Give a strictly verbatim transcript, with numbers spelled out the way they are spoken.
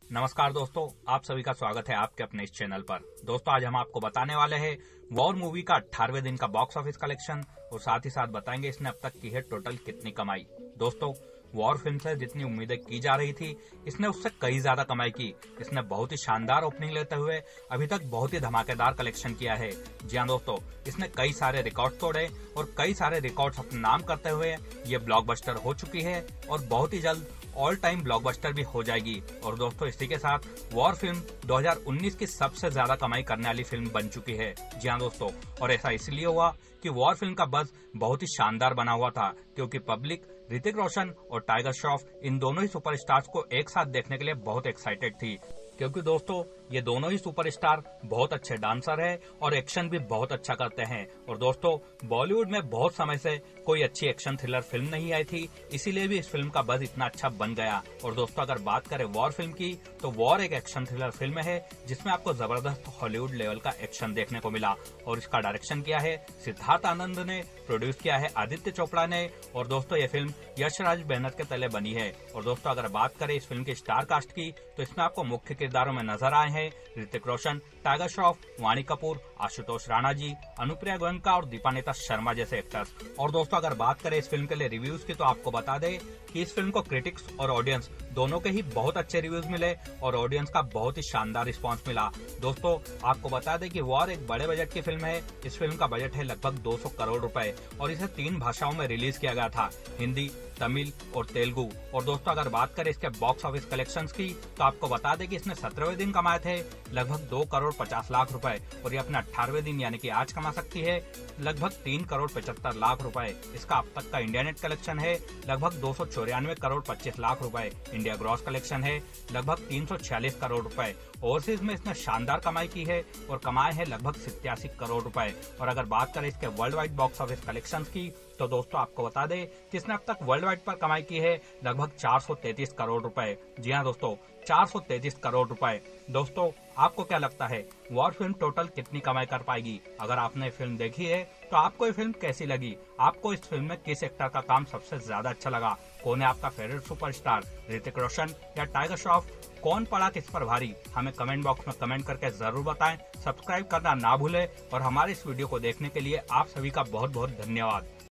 नमस्कार दोस्तों, आप सभी का स्वागत है आपके अपने इस चैनल पर। दोस्तों, आज हम आपको बताने वाले हैं वॉर मूवी का अठारहवें दिन का बॉक्स ऑफिस कलेक्शन और साथ ही साथ बताएंगे इसने अब तक की है टोटल कितनी कमाई। दोस्तों, वॉर फिल्म से जितनी उम्मीदें की जा रही थी, इसने उससे कई ज्यादा कमाई की। इसने बहुत ही शानदार ओपनिंग लेते हुए अभी तक बहुत ही धमाकेदार कलेक्शन किया है। जी हाँ दोस्तों, इसने कई सारे रिकॉर्ड तोड़े और कई सारे रिकॉर्ड्स अपने नाम करते हुए ये ब्लॉकबस्टर हो चुकी है और बहुत ही जल्द ऑल टाइम ब्लॉकबस्टर भी हो जाएगी। और दोस्तों, इसी के साथ वॉर फिल्म दो हज़ार उन्नीस की सबसे ज्यादा कमाई करने वाली फिल्म बन चुकी है। जी हाँ दोस्तों, और ऐसा इसलिए हुआ कि वॉर फिल्म का बज़ बहुत ही शानदार बना हुआ था, क्योंकि पब्लिक ऋतिक रोशन और टाइगर श्रॉफ इन दोनों ही सुपरस्टार्स को एक साथ देखने के लिए बहुत एक्साइटेड थी। क्योंकि दोस्तों, ये दोनों ही सुपरस्टार बहुत अच्छे डांसर है और एक्शन भी बहुत अच्छा करते हैं। और दोस्तों, बॉलीवुड में बहुत समय से कोई अच्छी एक्शन थ्रिलर फिल्म नहीं आई थी, इसीलिए भी इस फिल्म का बज़ इतना अच्छा बन गया। और दोस्तों, अगर बात करें वॉर फिल्म की, तो वॉर एक एक्शन थ्रिलर फिल्म है जिसमें आपको जबरदस्त हॉलीवुड लेवल का एक्शन देखने को मिला। और इसका डायरेक्शन किया है सिद्धार्थ आनंद ने, प्रोड्यूस किया है आदित्य चोपड़ा ने। और दोस्तों, ये फिल्म यशराज बैनर के तले बनी है। और दोस्तों, अगर बात करें इस फिल्म की स्टार कास्ट की, तो इसमें आपको मुख्य किरदारों में नजर आए हैं ऋतिक रोशन, टाइगर श्रॉफ, वाणी कपूर, आशुतोष राणा जी, अनुप्रिया गोयनका और दीपानेता शर्मा जैसे एक्टर्स। और दोस्तों, अगर बात करें इस फिल्म के लिए रिव्यूज की, तो आपको बता दें कि इस फिल्म को क्रिटिक्स और ऑडियंस दोनों के ही बहुत अच्छे रिव्यूज मिले और ऑडियंस का बहुत ही शानदार रिस्पांस मिला। दोस्तों, आपको बता दें कि वॉर एक बड़े बजट की फिल्म है। इस फिल्म का बजट है लगभग दो सौ करोड़ रुपए और इसे तीन भाषाओं में रिलीज किया गया था, हिंदी, तमिल और तेलुगु। और दोस्तों, अगर बात करें इसके बॉक्स ऑफिस कलेक्शंस की, तो आपको बता दें कि इसने सत्रहवें दिन कमाए थे लगभग दो करोड़ पचास लाख रुपए और ये अपने अठारहवें दिन यानी कि आज कमा सकती है लगभग तीन करोड़ पचहत्तर लाख रुपए। इसका अब तक का इंडिया नेट कलेक्शन है लगभग दो सौ चौरानवे करोड़ पच्चीस लाख रुपए। इंडिया ग्रॉस कलेक्शन है लगभग तीन सौ छियालीस करोड़ रुपए। ओवरसीज में इसने शानदार कमाई की है और कमाए हैं लगभग सत्तासी करोड़ रुपए। और अगर बात करें इसके world wide box office collection की, तो दोस्तों आपको बता दें कि इसने अब तक वर्ल्ड वाइड पर कमाई की है लगभग चार सौ तैंतीस करोड़ रुपए। जी हाँ दोस्तों, चार सौ तैंतीस करोड़ रुपए। दोस्तों, आपको क्या लगता है वॉर फिल्म टोटल कितनी कमाई कर पाएगी? अगर आपने फिल्म देखी है तो आपको ये फिल्म कैसी लगी? आपको इस फिल्म में किस एक्टर का काम सबसे ज्यादा अच्छा लगा? कौन है आपका फेवरेट सुपरस्टार, ऋतिक रोशन या टाइगर श्रॉफ? कौन पड़ा किस पर भारी? हमें कमेंट बॉक्स में कमेंट करके जरूर बताएं। सब्सक्राइब करना ना भूलें और हमारे इस वीडियो को देखने के लिए आप सभी का बहुत बहुत धन्यवाद।